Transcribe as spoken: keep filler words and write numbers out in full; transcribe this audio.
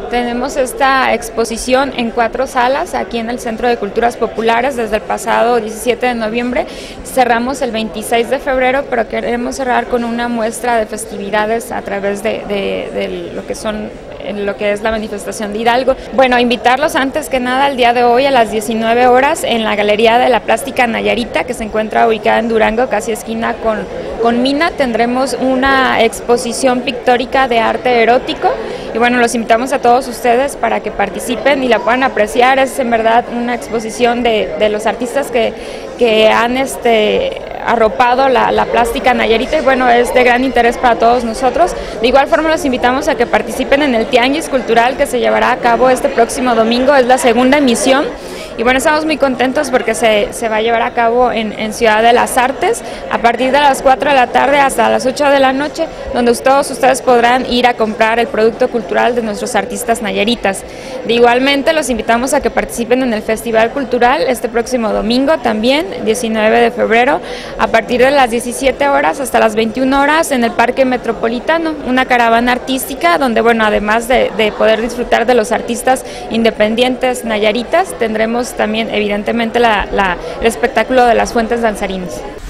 Tenemos esta exposición en cuatro salas aquí en el Centro de Culturas Populares desde el pasado diecisiete de noviembre. Cerramos el veintiséis de febrero, pero queremos cerrar con una muestra de festividades a través de, de, de lo que son en lo que es la manifestación de Hidalgo. Bueno, invitarlos antes que nada el día de hoy a las diecinueve horas en la Galería de la Plástica Nayarita, que se encuentra ubicada en Durango, casi esquina con, con Mina. Tendremos una exposición pictórica de arte erótico y bueno, los invitamos a todos ustedes para que participen y la puedan apreciar. Es en verdad una exposición de, de los artistas que, que han este, arropado la, la plástica nayarita y bueno, es de gran interés para todos nosotros. De igual forma los invitamos a que participen en el Tianguis Cultural que se llevará a cabo este próximo domingo, es la segunda emisión. Y bueno, estamos muy contentos porque se, se va a llevar a cabo en, en Ciudad de las Artes a partir de las cuatro de la tarde hasta las ocho de la noche, donde todos ustedes podrán ir a comprar el producto cultural de nuestros artistas nayaritas. De igualmente los invitamos a que participen en el Festival Cultural este próximo domingo también, diecinueve de febrero, a partir de las diecisiete horas hasta las veintiuna horas en el Parque Metropolitano, una caravana artística donde bueno, además de, de poder disfrutar de los artistas independientes nayaritas, tendremos también evidentemente la, la, el espectáculo de las fuentes danzarinas.